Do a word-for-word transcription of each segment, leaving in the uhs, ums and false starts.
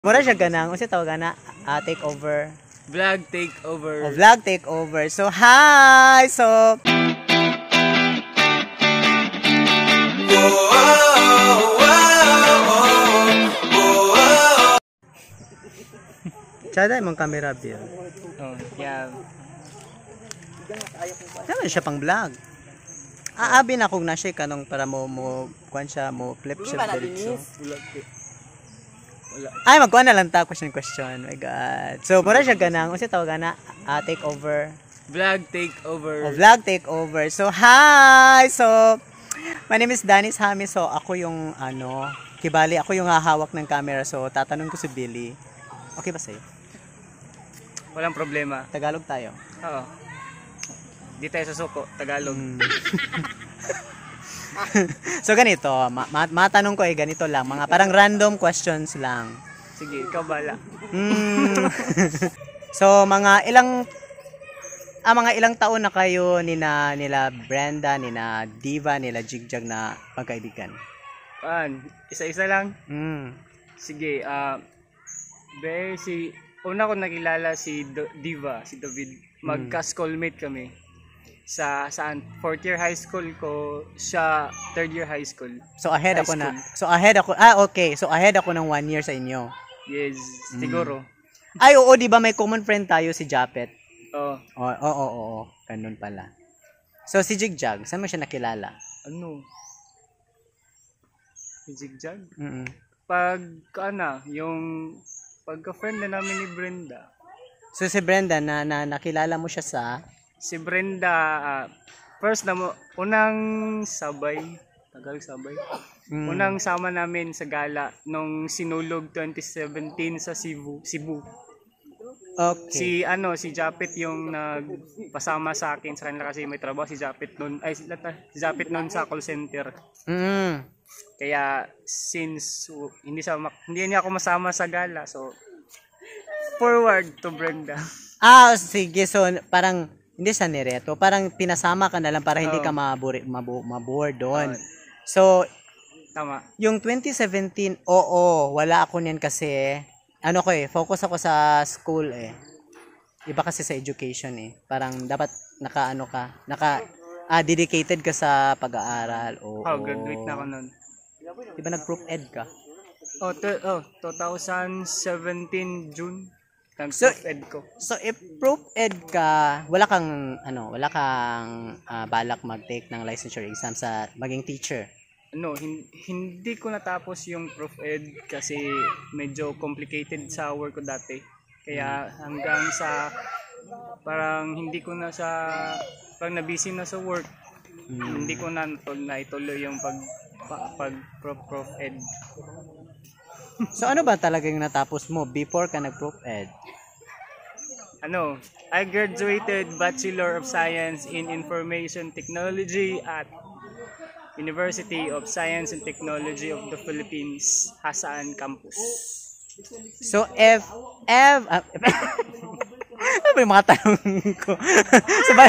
Mura siya ganang, unsa tawag gana? Ah, take over. Vlog takeover. Oh, vlog takeover. So, hi! So, Tsada mong camera, Bill. Oh, yeah. Naman siya pang vlog. Aabi na kung nasya kanong para mo mo kuan siya mo flip siya diretso. Wala. Ay magkuan na lang ta question question. My god. So mura siya ganang unsa tawag gana? Ah, take over. Vlog takeover. Oh, vlog takeover. So hi. So my name is Danis Hami. So ako yung ano, kibali ako yung hahawak ng camera. So tatanong ko si Billy. Okay ba sa'yo? Walang problema. Tagalog tayo. Oo. Di tayo susuko, Tagalog. Mm. So ganito, ma ma matanong ko eh ganito lang, mga parang random questions lang. Sige, ikaw bala. Mm. So mga ilang ah, mga ilang taon na kayo nina nila Brenda, nina Diva, nila Jigjag na magkaibigan? Paan, isa-isa lang. Mm. Sige, ah uh, Be, si una ko nakilala si Do, Diva, si David. Magka-schoolmate kami. Sa saan? Fourth year high school ko, siya third year high school. So ahead high ako school. na. So ahead ako. Ah, okay. So ahead ako ng one year sa inyo. Yes, Mm. siguro. Ay, oo, 'di ba may common friend tayo si Japet? Oh, Oo, oo, oo, oo. Ganun pala. So si Jigjag, saan mo siya nakilala? ano? Zigjag? Mm. Pag ana, yung pagka-friend na namin ni Brenda. So si Brenda na, na nakilala mo siya sa Si Brenda, ah, first na mo, unang sabay, tagal sabay. Mm. Unang sama namin sa gala nung Sinulog twenty seventeen sa Cebu, Cebu. Okay. Si ano, si Japet yung nagpasama sa akin sa kanila kasi may trabaho si Japet noon, ay si, si Japet noon sa call center. Mm. Kaya since uh, hindi sa hindi niya ako masama sa gala, so forward to Brenda. Ah, sige. So parang hindi sa nireto, parang pinasama ka na lang para hindi Oo. ka maburi, mabu, maboard doon. Oo. So, Tama. yung twenty seventeen, oo, wala ako niyan kasi ano ko eh, focus ako sa school eh. Iba kasi sa education eh. Parang dapat naka ano ka, naka ah, dedicated ka sa pag-aaral. Oo. Oh, graduate na ako noon. Di ba nag-proof ed ka? Oh, to, oh, twenty seventeen June. So, Nag-proof ed ko. So if proof ed ka, wala kang ano, wala kang ah, balak mag-take ng licensure exam sa maging teacher. Ano, hin- hindi ko natapos yung proof ed kasi medyo complicated sa work ko dati. Kaya hanggang sa parang hindi ko na sa parang na-busy na sa work. Mm. Hindi ko na naituloy yung pag pa- pag prof prof ed. So ano ba talaga yung natapos mo before ka nag-proof ed? Ano, I graduated Bachelor of Science in Information Technology at University of Science and Technology of the Philippines, Hasaan Campus. So if ev uh, ano ba yung mga tanong ko? Sabay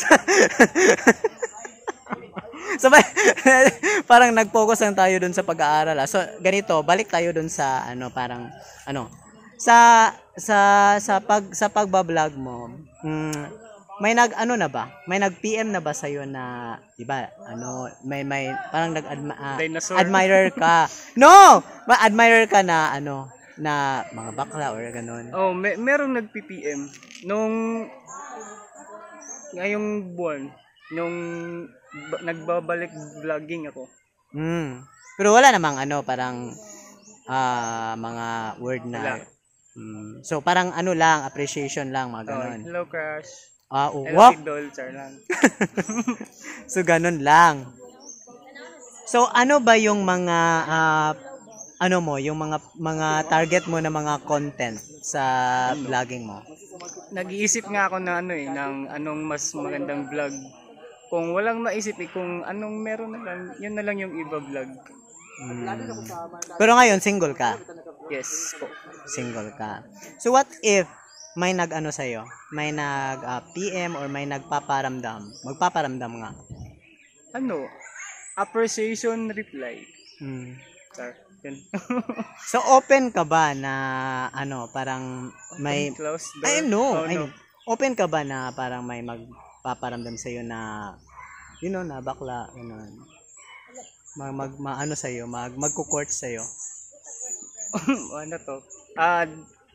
Sabay parang nag-focus lang tayo dun sa pag-aaral. Ah. So ganito, balik tayo dun sa ano parang ano sa sa sa pag sa pagba-vlog mo. Mm, may nag ano na ba? May nag-P M na ba sa na, 'di ba? Ano, may may parang nag uh, Dinosaur. admirer ka. No, ma admirer ka na ano na mga bakla or ganun. Oh, may merong nag-P P M nung ngayong buwan nung ba- nagbabalik vlogging ako. Mm. Pero wala namang ano parang ah mga word na Wala. mm, so parang ano lang appreciation lang mga Oh, ganun. hello crush. Ah, oh, Hello wow. idol, char lang. So ganun lang. So ano ba yung mga ah, ano mo, yung mga mga target mo na mga content sa vlogging mo? Nag-iisip nga ako na ano eh, ng anong mas magandang vlog. Kung walang maisip eh, kung anong meron na lang, yun na lang yung iba vlog. Mm. Pero ngayon single ka. Yes po. Single ka. So what if may nag-ano sa'yo? May nag-P M or may nagpaparamdam? Magpaparamdam nga. Ano? Appreciation reply. Hmm. Sir. Yun. So open ka ba na ano, parang may Close door. I know, Oh, I no. know. Open ka ba na parang may magpaparamdam sa na you know na bakla ganun. Mag, mag maano sa iyo, mag magko-court sa iyo. Ano to? Ah,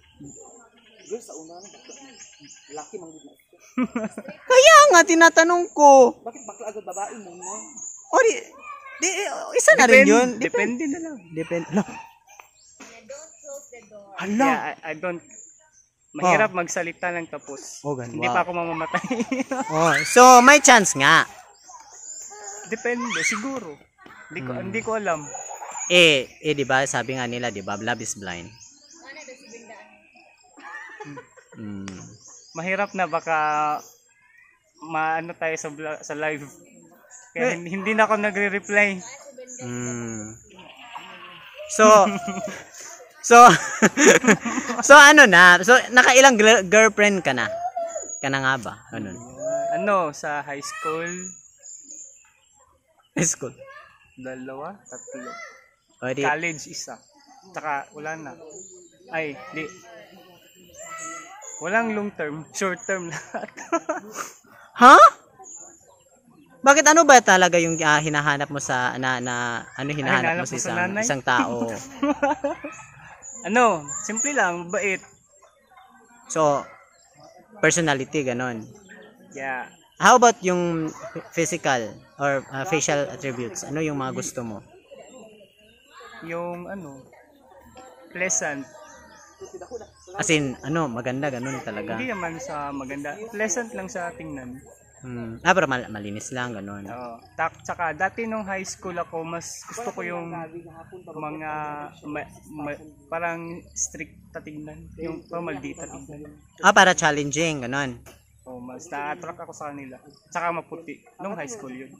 Kaya nga tinatanong ko. Bakit bakla agad babae mo no? O di, di isa na rin depend- 'yun. Depende na lang. Depende. Ano? Hala. Yeah, I, I don't mahirap magsalita ng tapos. Oh, ganun. Hindi Wow. pa ako mamamatay. Oh, so may chance nga. Depende siguro. Hindi ko Hmm. hindi ko alam. Eh, eh 'di ba sabi nga nila 'di ba, love is blind. Mm. Mahirap na baka maano tayo sa vlog, sa live. Kaya hindi, hindi na ako nagre-reply. Mm. So So So ano na? So nakailang gl- girlfriend ka na? Ka na nga ba? Ganun. Ano sa high school, High school. dalawa, tatlo. O di, College isa. Tsaka wala na. Ay, di. Walang long term, short term lahat. ha? Bakit ano ba talaga yung ah, hinahanap mo sa na, na ano hinahanap hinahanap mo sa mo sa isang, nanay? isang tao? Ano, simple lang, bait. So personality ganon. Yeah. How about yung physical or ah, facial attributes? Ano yung mga gusto mo? Yung ano, pleasant. As in, ano, maganda ganun talaga. Hindi naman sa maganda. Pleasant lang sa tingnan. Hmm. Ah, pero mal- malinis lang ganun. Oo. Tak, tsaka dati nung high school ako, mas gusto ko yung mga ma, ma, parang strict na tingnan. Yung parang maldita tingnan. Ah, para challenging ganun. Oh, mas na-attract ako sa kanila. Tsaka maputi. Nung high school yun.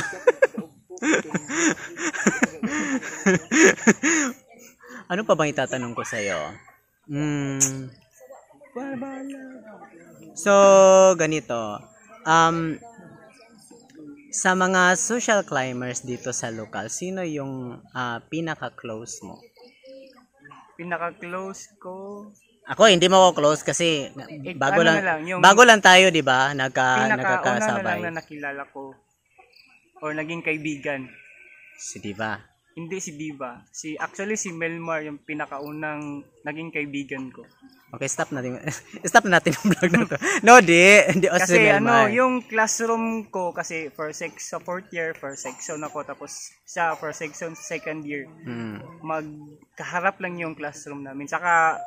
Ano pa bang itatanong ko sa iyo? Hmm. So, ganito. Um, sa mga social climbers dito sa local, sino yung ah, pinaka-close mo? Pinaka-close ko, Ako, hindi mo ako close kasi bago ano lang, na lang, yung- bago lang tayo, di ba? Nagka, pinaka-una na lang nagkakasabay. na nakilala ko or naging kaibigan. Si Diva. Hindi si Diva. Si, actually, si Melmar yung pinakaunang naging kaibigan ko. Okay, stop natin. Stop na natin yung vlog na to. No, di. Hindi o si Kasi Melmar. ano, yung classroom ko, kasi first sec, sa fourth year, first section ako, tapos sa first section, second year, Hmm. magkaharap lang yung classroom namin. Saka,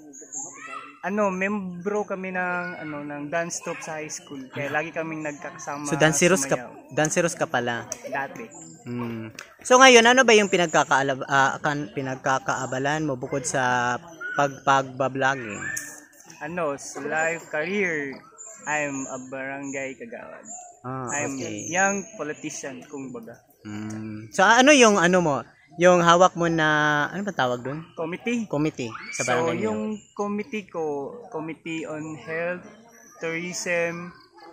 ano, membro kami ng, ano, ng dance troupe sa high school. Kaya lagi kaming nagkakasama. So, danceros ka, sumayaw. danceros ka pala. Dati. Hmm. So, ngayon, ano ba yung pinagkakaalab, ah, kan, pinagkakaabalan mo bukod sa pagpagbabloging? Ano, sa life career, I'm a barangay kagawad. Ah, I'm okay. young politician, kung baga. Hmm. So, ano yung ano mo? Yung hawak mo na, ano ba tawag doon? Committee. Committee sa So, barangay niyo. yung committee ko, Committee on Health, Tourism,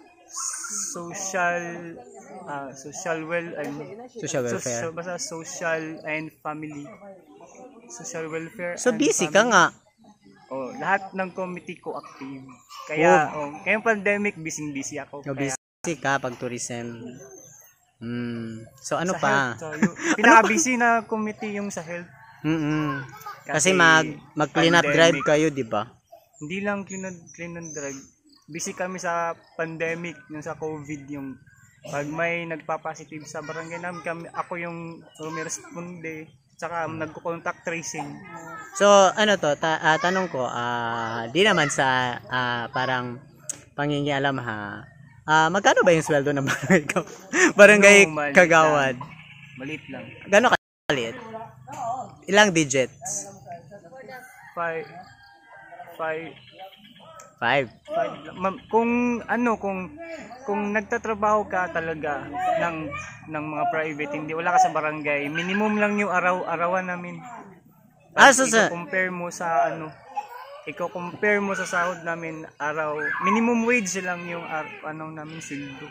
Social, ah social well, and Social welfare. So, basta social and family. Social welfare. So, and busy ka family. nga. Oh, lahat ng committee ko active. Kaya, oh, kaya pandemic, busy-busy ako. So, Kaya, busy ka pag tourism. Hmm. So, ano sa pa? health, so, yung pinaka-busy na committee yung sa health. Mm. Kasi mag mag clean up drive pandemic. kayo, di ba? Hindi lang clean and, clean and drag. Busy kami sa pandemic, yung sa COVID, yung pag may nagpa-positive sa barangay namin, kami, ako yung rumiresponde, tsaka nagko-contact tracing. So, ano to, ta- ah, tanong ko, ah, di naman sa ah, parang pangingialam ha. Ah, magkano ba yung sweldo ng barangay ka? barangay No, maliit Kagawad? Maliit lang. Gano'n kalit? Ilang digits? Five, five, Five. five lang. Ma'am, kung ano, kung kung nagtatrabaho ka talaga ng ng mga private, hindi wala ka sa barangay, minimum lang yung araw-arawan namin. Ah, so sa- compare mo sa ano, i-compare mo sa sahod namin araw, minimum wage lang yung ar- ano namin sweldo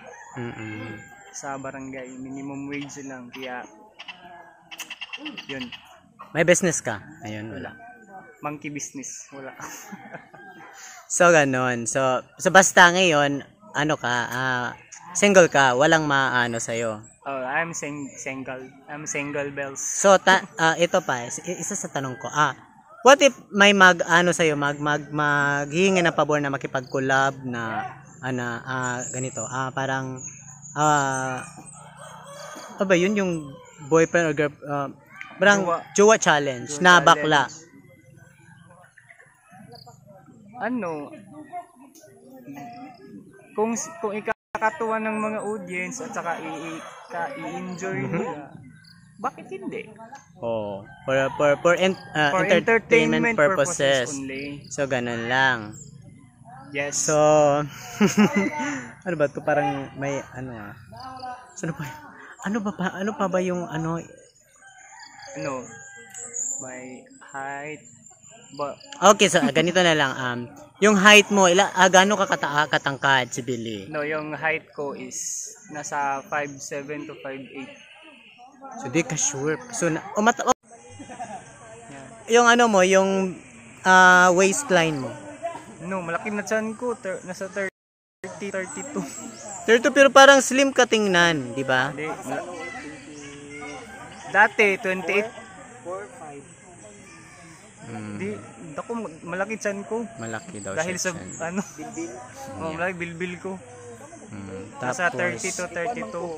Mm-mm. sa barangay, minimum wage lang, kaya yun. May business ka? Ayun, wala. Monkey business. Wala. So, ganun. So, so basta ngayon, ano ka, ah, single ka, walang maano sa'yo. Oh, I'm sing single. I'm single bells. So, ta, ah, ito pa, is- isa sa tanong ko, ah, what if may mag, ano sa'yo, mag, mag, maghihingi ng pabor na makipag-collab na, ano, ah, ganito, ah, parang, ah, ano ba yun, yung boyfriend or girl, ah, parang, Jowa. jowa challenge, Jowa na challenge. bakla. Ano? Kung kung ikakatuwa ng mga audience at saka i- i- i-enjoy nila, bakit hindi? Oh, for, for, for, en- ah, For entertainment, entertainment purposes. purposes only. So, ganun lang. Yes. So, ano ba to parang may ano ah. So, ano pa? Ano ba pa? Ano pa ba yung ano? ano? My height. Ba, Okay, so ah, ganito na lang um yung height mo, ila ah, gaano ka kata- katangkad si Billy? no, yung height ko is nasa five seven to five eight. So, di ka sure. So, na, oh, mata- oh, Yeah. yung ano mo, yung ah, waistline mo. No, malaki na chan ko. Ter- nasa thirty, thirty-two. thirty pero parang slim ka tingnan, di ba? Hindi. mala- Dati, twenty-eight. Hmm, Di, ako, malaki chan ko. malaki daw Dahil siya. sa, dyan. ano, oh, malaki bilbil ko. Hmm, Nasa tapos, thirty to thirty-two.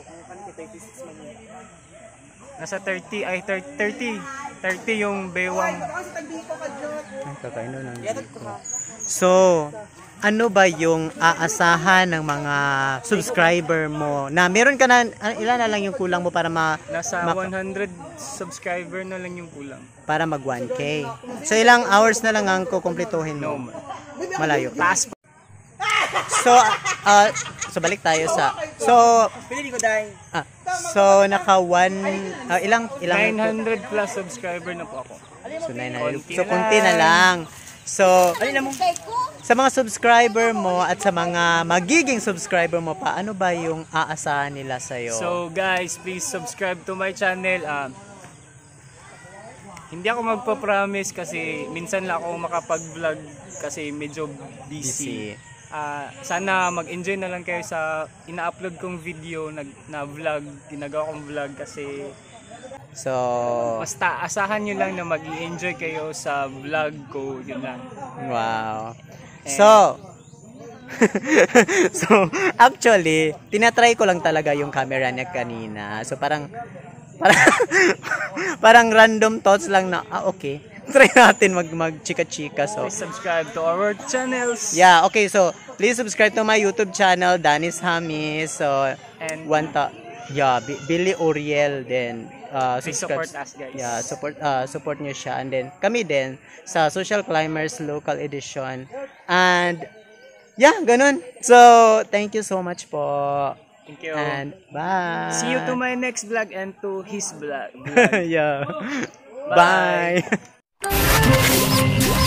Nasa thirty, ay thirty, thirty. thirty yung bewang. Ay, kakain na lang dito. So, ano ba yung aasahan ng mga subscriber mo? Na meron ka na, ah, ilan na lang yung kulang mo para ma Nasa Ma- one hundred subscriber na lang yung kulang. para mag one K. So, ilang hours na lang ang kukumplituhin No, mo? Malayo. taas pa. So, ah, so balik tayo sa, so, ah, so, naka one, ah, ilang, ilang, nine hundred plus subscriber na po ako. so, nine hundred. Konti So, na kunti na lang. So, sa mga subscriber mo at sa mga magiging subscriber mo pa, ano ba yung aasahan nila sa'yo? So guys, please subscribe to my channel. Um, hindi ako magpa-promise kasi minsan lang ako makapag-vlog kasi medyo busy. Busy. Ah, sana mag-enjoy na lang kayo sa ina-upload kong video na, na vlog, ginagawa kong vlog kasi So, basta asahan nyo lang na mag-i-enjoy kayo sa vlog ko, yun lang. wow. So, so, actually, tinatry ko lang talaga yung camera niya kanina. So, parang, parang, parang random thoughts lang na, ah, okay. Try natin mag, mag chika-chika. So, Please subscribe to our channels. yeah, okay. So, please subscribe to my YouTube channel, Danis Hamis. So, And one ta, yeah, B- Billy Oriel then uh, please subscribe. support us, guys. Yeah, support uh, support niyo siya, and then kami din sa Social Climbers Local Edition. And yeah, ganun. So, thank you so much po. Thank you. And bye. See you to my next vlog and to his vlog. yeah. Bye. Bye.